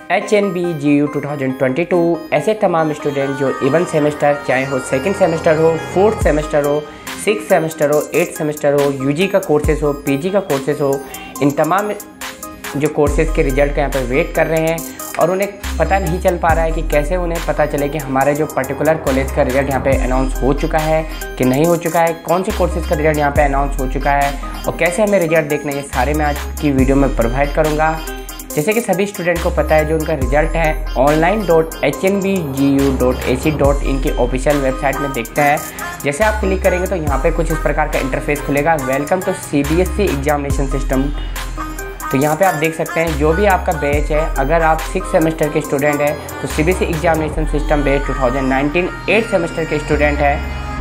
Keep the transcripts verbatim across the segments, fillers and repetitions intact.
H N B G U two thousand twenty two ऐसे तमाम student जो even semester, चाहे हो सेकंड सेमेस्टर हो, फोर्थ सेमेस्टर हो, सिक्स सेमेस्टर हो, एट सेमेस्टर हो, यूजी का कोर्सेज हो, पीजी का कोर्सेज हो, इन तमाम जो कोर्सेज के रिजल्ट का यहाँ पर वेट कर रहे हैं और उन्हें पता नहीं चल पा रहा है कि कैसे उन्हें पता चले कि हमारे जो पर्टिकुलर कॉलेज का रिजल्ट यहाँ पे अनाउंस हो चुका है कि नहीं हो चुका है, कौन से कोर्सेज का रिजल्ट यहाँ पे अनाउंस हो चुका है और कैसे हमें रिजल्ट देखना है, ये सारे मैं आज की वीडियो में प्रोवाइड करूँगा। जैसे कि सभी स्टूडेंट को पता है, जो उनका रिजल्ट है online dot H N B G U dot A C dot in की ऑफिशियल वेबसाइट में देखते हैं। जैसे आप क्लिक करेंगे तो यहाँ पे कुछ इस प्रकार का इंटरफेस खुलेगा, welcome to C B S E examination system. तो यहाँ पे आप देख सकते हैं जो भी आपका बैच है, अगर आप सिक्स सेमेस्टर के स्टूडेंट हैं तो C B S E examination system batch two thousand nineteen, eight semester के स्टूडेंट हैं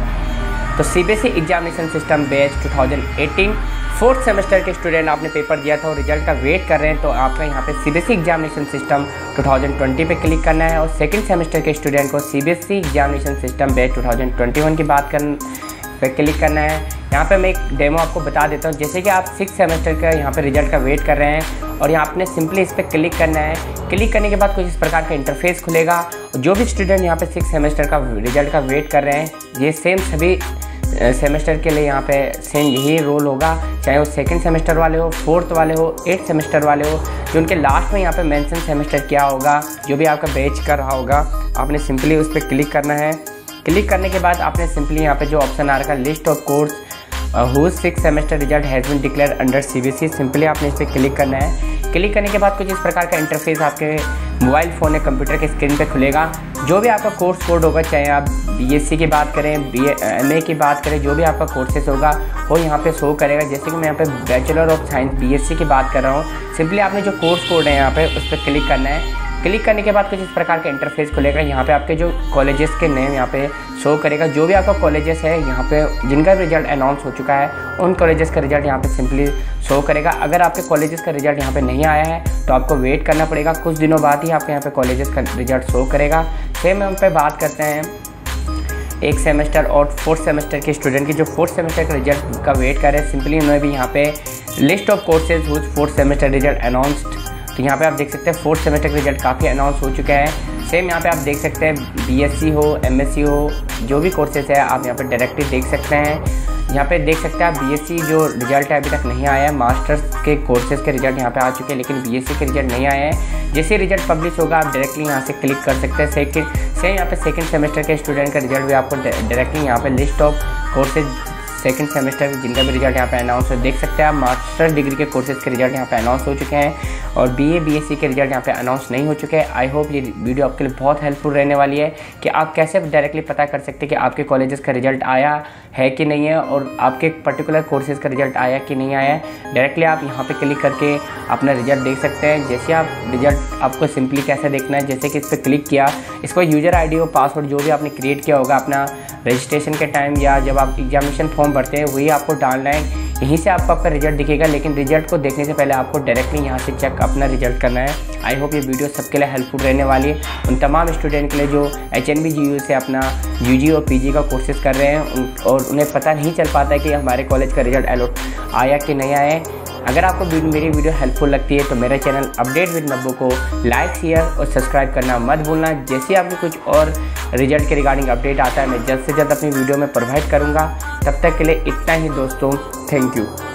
तो C B S E examination system batch two thousand eighteen, fourth semester के स्टूडेंट आपने पेपर दिया था और रिजल्ट का वेट कर रहे हैं तो आपका यहाँ पे C B S E examination system two thousand twenty पे क्लिक करना है और सेकंड सेमेस्टर के स्टूडेंट को C B S E examination system batch two thousand twenty one की बात कर पे क्लिक करना है। यहाँ पे मैं एक डेमो आपको बता देता हूँ। जैसे कि आप सिक्स सेमेस्टर का यहाँ पे रिजल्ट का वेट कर रहे हैं और यहाँ आपने सिंपली इस पर क्लिक करना है। क्लिक करने के बाद कुछ इस प्रकार का इंटरफेस खुलेगा। जो भी स्टूडेंट यहाँ पे सिक्स सेमेस्टर का रिजल्ट का वेट कर रहे हैं, ये सेम सभी सेमेस्टर के लिए यहाँ पे सेम यही रोल होगा, चाहे वो सेकंड सेमेस्टर वाले हो, फोर्थ वाले हो, एट सेमेस्टर वाले हो। जो उनके लास्ट में यहाँ पे मेंशन सेमेस्टर क्या होगा, जो भी आपका बैच कर रहा होगा, आपने सिंपली उस पर क्लिक करना है। क्लिक करने के बाद आपने सिंपली यहाँ पे जो ऑप्शन आ रखा है list of course whose six semester result has been declared under C B S E, simply आपने इस पर क्लिक करना है। क्लिक करने के बाद कुछ इस प्रकार का इंटरफेस आपके मोबाइल फ़ोन या कंप्यूटर के स्क्रीन पे खुलेगा। जो भी आपका कोर्स कोड होगा, चाहे आप बी एस सी की बात करें, बी एम ए की बात करें, जो भी आपका कोर्सेज होगा वो यहाँ पे शो करेगा। जैसे कि मैं यहाँ पे bachelor of science B S C की बात कर रहा हूँ, सिंपली आपने जो कोर्स कोड है यहाँ पे उस पर क्लिक करना है। क्लिक करने के बाद कुछ इस प्रकार का इंटरफेस खुलेगा। यहाँ पे आपके जो कॉलेजेस के नेम यहाँ पे शो करेगा। जो भी आपका कॉलेजेस है यहाँ पे जिनका रिजल्ट अनाउंस हो चुका है, उन कॉलेजेस का रिजल्ट यहाँ पे सिंपली शो करेगा। अगर आपके कॉलेजेस का रिजल्ट यहाँ पे नहीं आया है तो आपको वेट करना पड़ेगा, कुछ दिनों बाद ही आपके यहाँ पे कॉलेजेस का रिजल्ट शो करेगा। सेम हम पे बात करते हैं एक सेमेस्टर और फोर्थ सेमेस्टर के स्टूडेंट की, जो फोर्थ सेमेस्टर का रिजल्ट का वेट कर रहे हैं। सिंपली उन्होंने भी यहाँ पे list of courses whose fourth semester result announced, तो यहाँ पे आप देख सकते हैं फोर्थ सेमेस्टर का रिजल्ट काफ़ी अनाउंस हो चुका है। सेम यहाँ पे आप देख सकते हैं बी एस सी हो, एम एस सी हो, जो भी कोर्सेज है आप यहाँ पे डायरेक्टली देख सकते हैं। यहाँ पे देख सकते हैं आप बी एस सी जो रिजल्ट है अभी तक नहीं आया है, मास्टर्स के कोर्सेज के रिजल्ट यहाँ पे आ चुके हैं लेकिन बी एस सी के रिजल्ट नहीं आए हैं। जैसे रिजल्ट पब्लिश होगा आप डायरेक्टली यहाँ से क्लिक कर सकते हैं। सेकंड सेम यहाँ पे सेकंड सेमेस्टर के स्टूडेंट का रिजल्ट भी आपको डायरेक्टली यहाँ पे list of courses second semester जिनका भी रिजल्ट यहाँ पे अनाउंस हो देख सकते हैं आप। मास्टर्स डिग्री के कोर्सेज के रिजल्ट यहाँ पे अनाउंस हो चुके हैं और बीए बीएससी के रिजल्ट यहाँ पे अनाउंस नहीं हो चुके हैं। आई होप ये वीडियो आपके लिए बहुत हेल्पफुल रहने वाली है कि आप कैसे डायरेक्टली पता कर सकते हैं कि आपके कॉलेजेस का रिजल्ट आया है कि नहीं है और आपके पर्टिकुलर कोर्सेज का रिजल्ट आया कि नहीं आया है। डायरेक्टली आप यहाँ पे क्लिक करके अपना रिजल्ट देख सकते हैं। जैसे आप रिजल्ट आपको सिंपली कैसे देखना है, जैसे कि इस पर क्लिक किया, इसको यूज़र आईडी और पासवर्ड जो भी आपने क्रिएट किया होगा अपना रजिस्ट्रेशन के टाइम या जब आप एग्जामिनेशन फॉर्म भरते हैं वही आपको डालना है। यहीं से आपको आपका रिजल्ट दिखेगा, लेकिन रिजल्ट को देखने से पहले आपको डायरेक्टली यहाँ से चेक अपना रिजल्ट करना है। आई होप ये वीडियो सबके लिए हेल्पफुल रहने वाली है, उन तमाम स्टूडेंट के लिए जो H N B G U से अपना यू जी और पी जी का कोर्सेज कर रहे हैं और उन्हें पता नहीं चल पाता है कि हमारे कॉलेज का रिजल्ट अलॉट आया कि नहीं आया है। अगर आपको मेरी वीडियो हेल्पफुल लगती है तो मेरे चैनल अपडेट विद नब्बू को लाइक, शेयर और सब्सक्राइब करना मत भूलना। जैसे आपको कुछ और रिजल्ट के रिगार्डिंग अपडेट आता है मैं जल्द से जल्द अपनी वीडियो में प्रोवाइड करूँगा। तब तक के लिए इतना ही दोस्तों, थैंक यू।